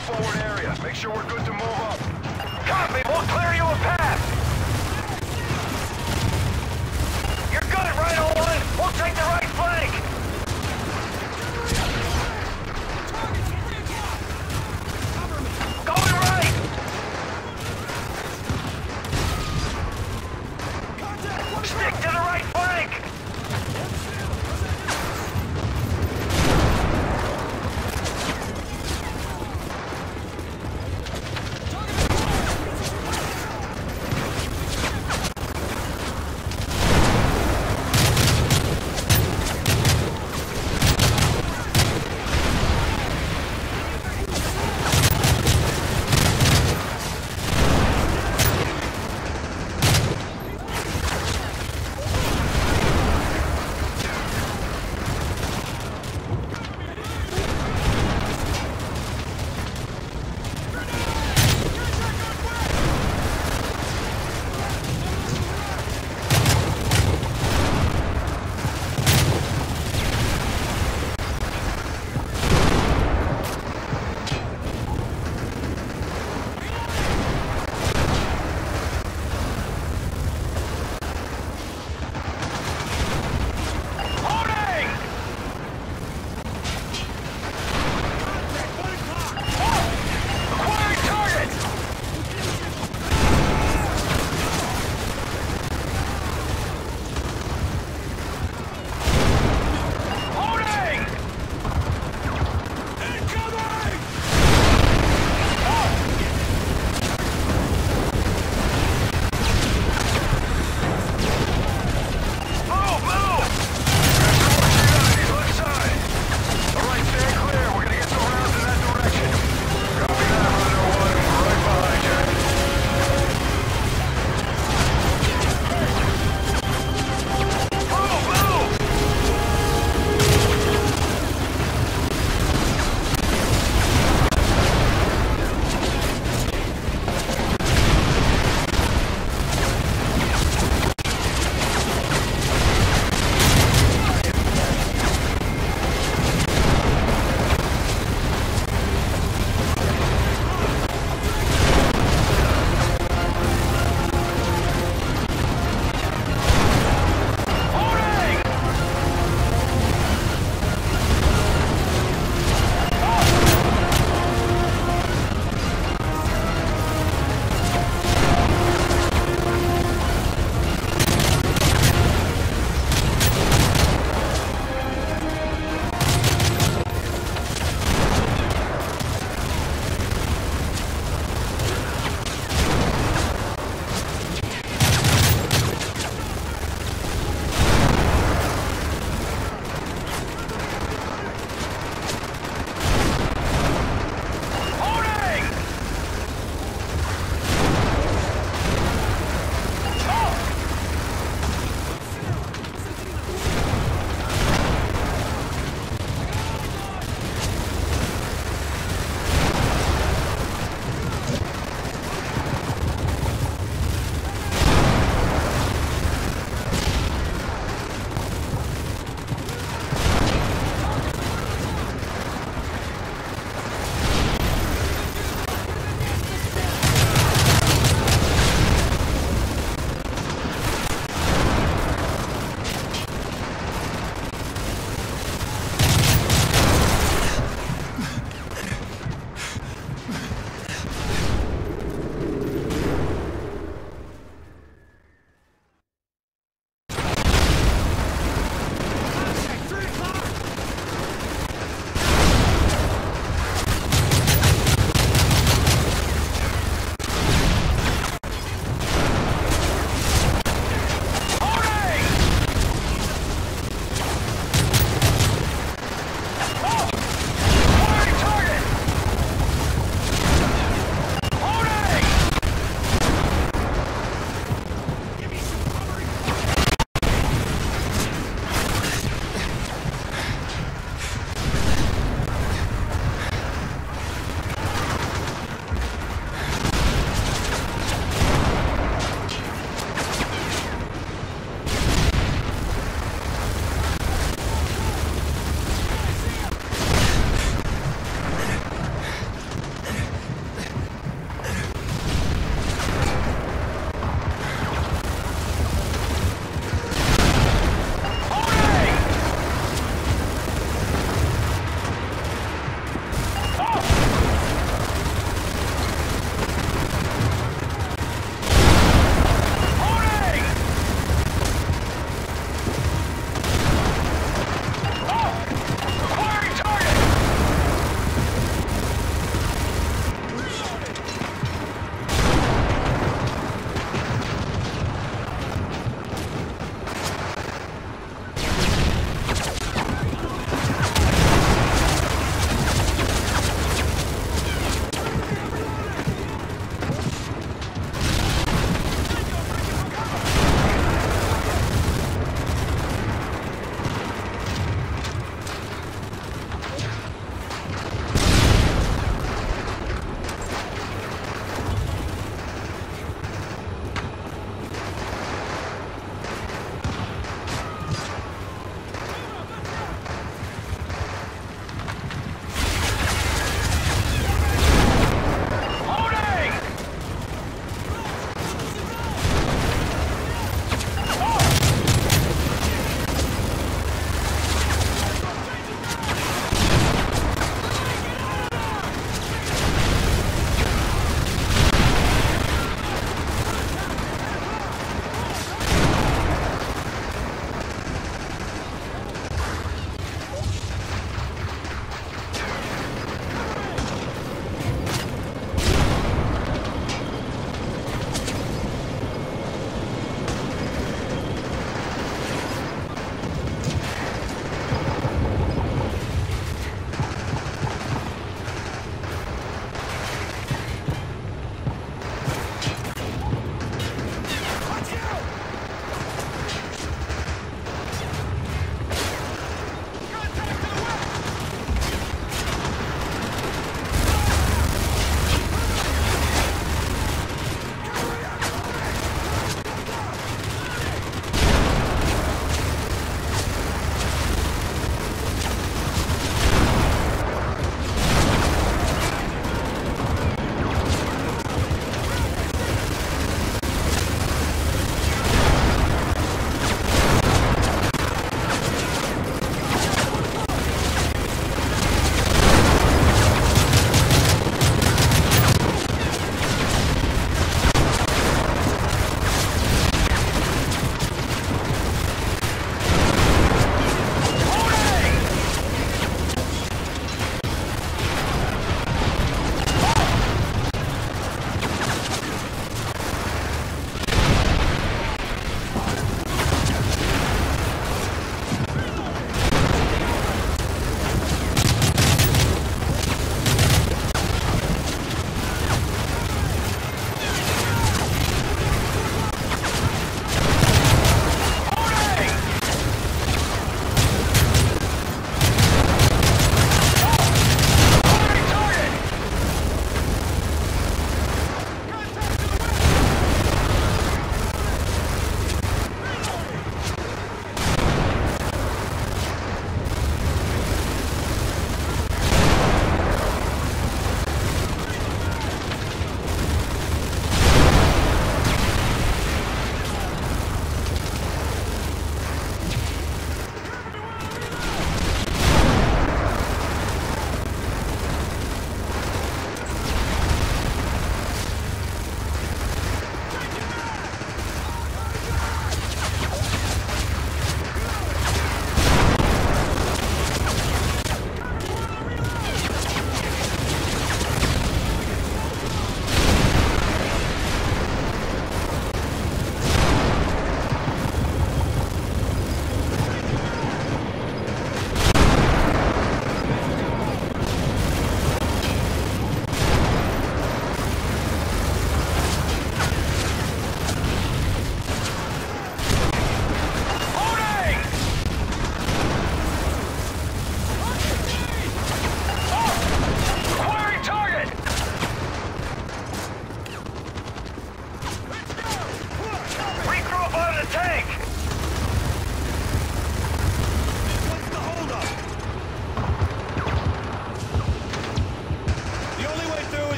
forward area. Make sure we're good to move up. Copy, we'll clear you a path. You're good, right on. We'll take the right flank. Going right. Stick to the right flank.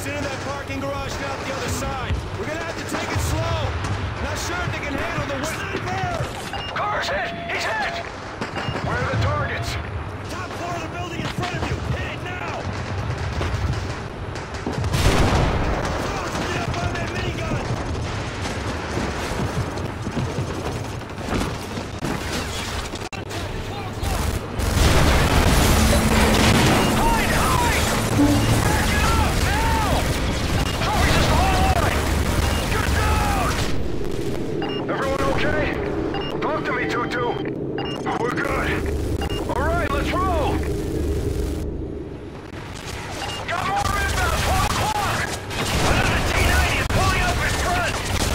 Enemies into that parking garage down the other side. We're gonna have to take it slow. Not sure if they can handle the sniper! Car's hit! He's hit! Where are the targets? Top floor of the building in front of you! Hit it now! Oh, get up on that minigun! Hide! Hide! Back it up! Now! Trophy's just online! Get down! Everyone okay? Talk to me, Tutu. We're good. All right, let's roll! Got more inbound! 12 o'clock! Another T-90 is pulling up in front!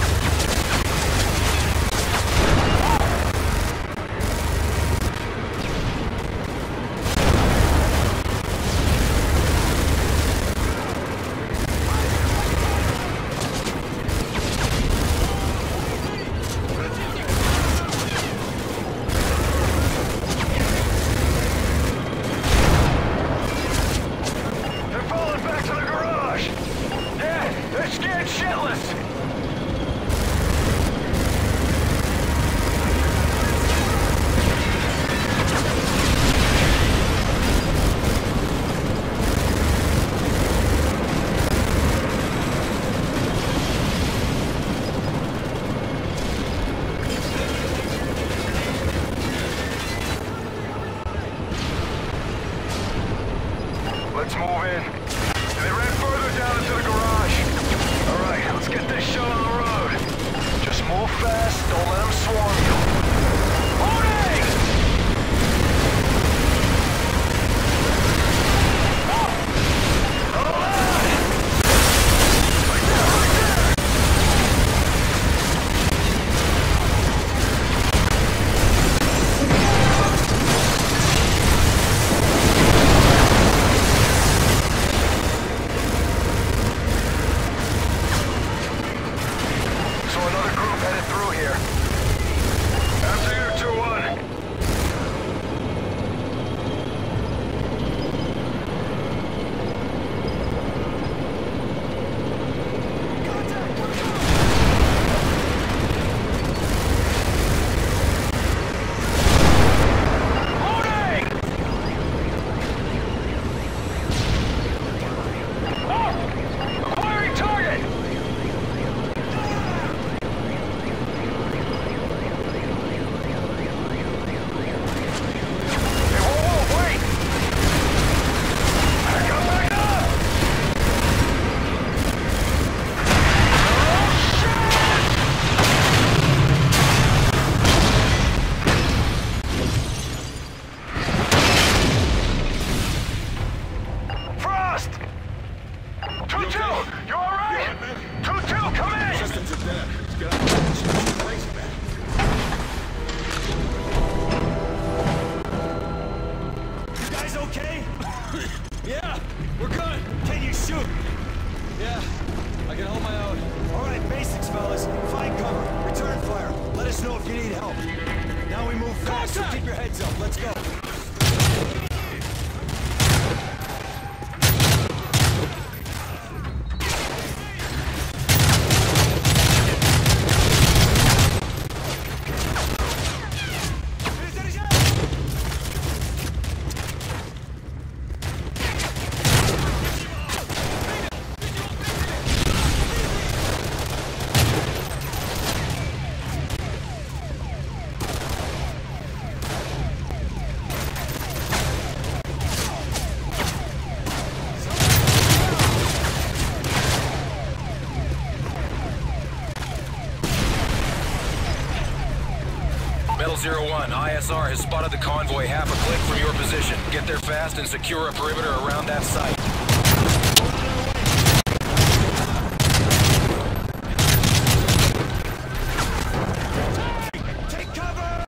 They're falling back to the garage! Yeah, they're scared shitless! Let's move in. They ran further down into the garage. All right, let's get this show on the road. Just move fast, don't let them swarm you. Loading! Hold on! Right there, right there! So another group headed through here. After you, 2-1. Loading! Oh! Acquiring target! Hey, whoa, wait! Back up, back up! Frost! Tutu, you all right? Tutu, come in! Systems are dead. Let's get out of the place, man. You guys okay? Yeah, we're good. Can you shoot? Yeah, I can hold my own. All right, basics, fellas. Find cover. Return fire. Let us know if you need help. Now we move fast, so keep your heads up. Let's go. Metal 01, ISR has spotted the convoy half a click from your position. Get there fast and secure a perimeter around that site. Take cover!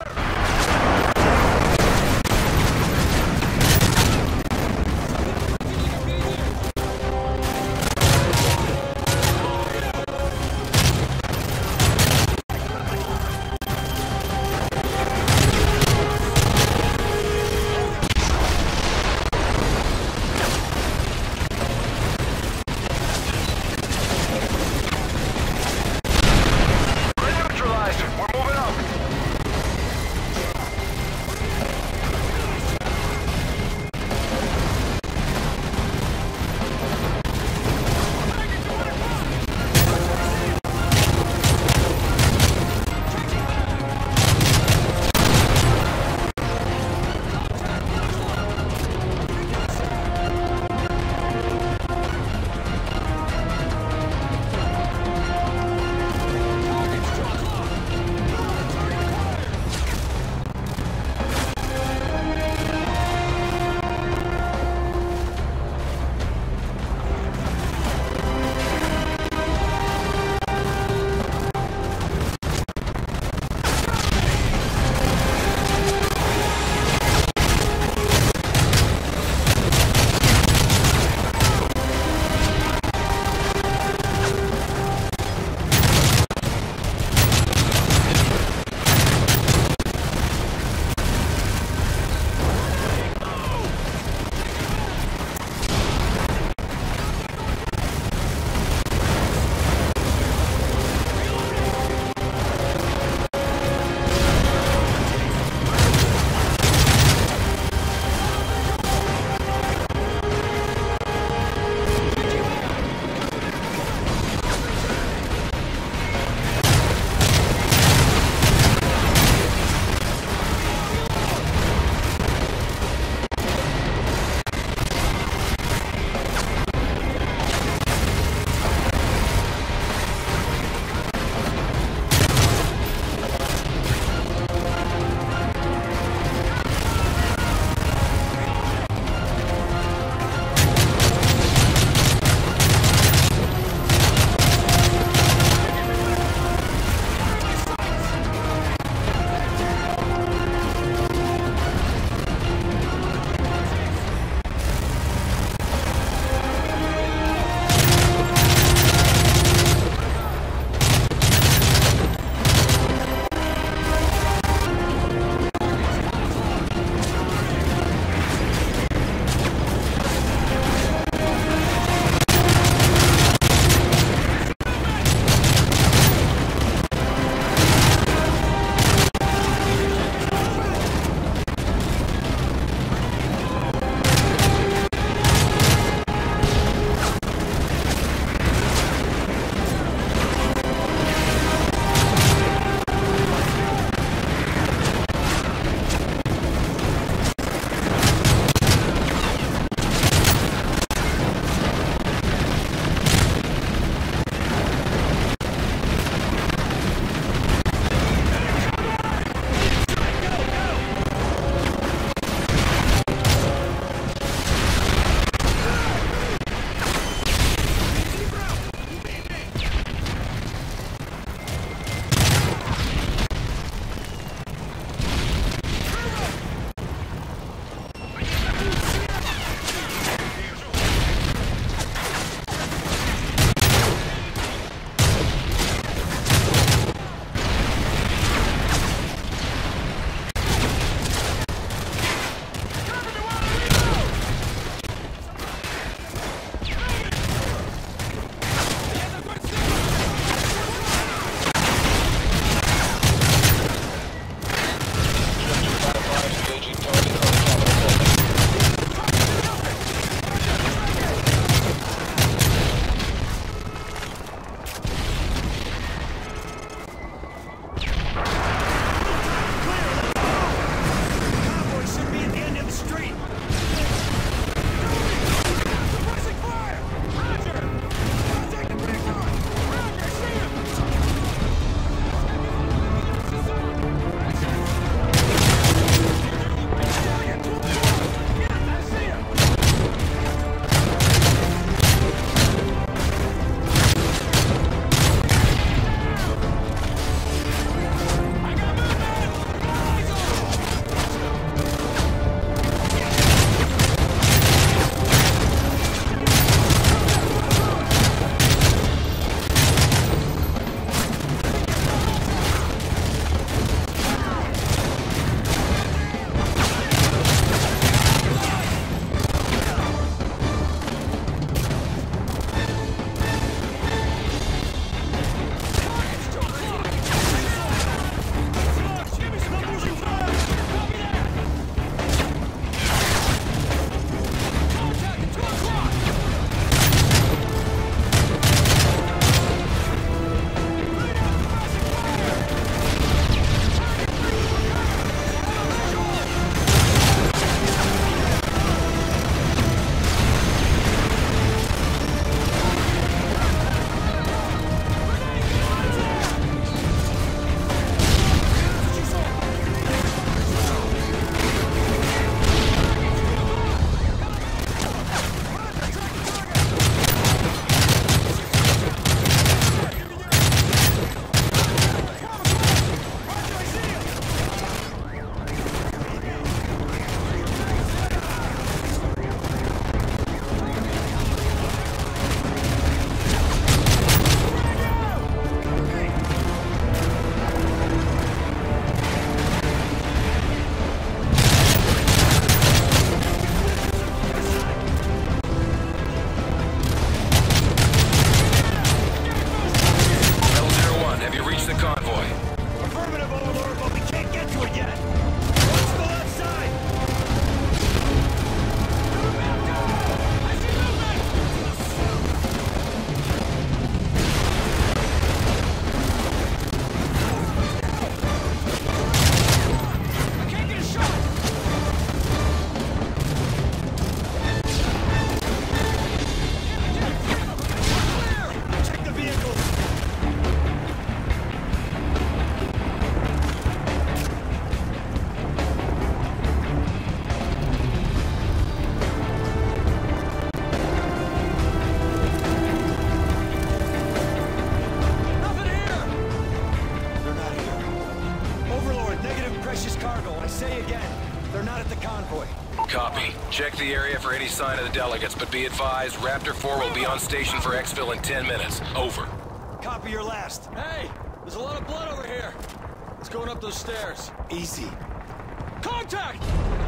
Check the area for any sign of the delegates, but be advised, Raptor 4 will be on station for exfil in 10 minutes. Over. Copy your last. Hey, there's a lot of blood over here. It's going up those stairs. Easy. Contact!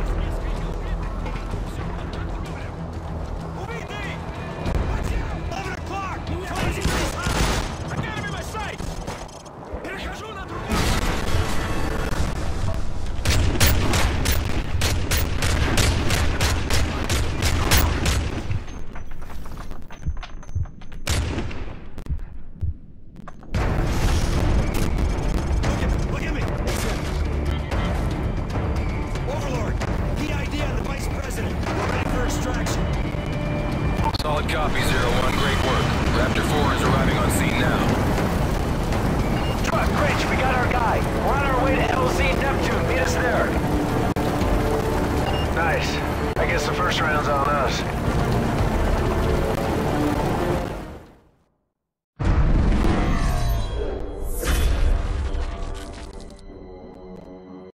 Moving D! Watch out! 11 o'clock! I got him in my sights! Перехожу на другую! Look at me! Overlord, PID on the Vice President. We're ready for extraction. Solid copy, 0-1. Great work. Raptor 4 is arriving on scene now. Truck, Rich, we got our guy. We're on our way to LZ Neptune. Meet us there. Nice. I guess the first round's on us.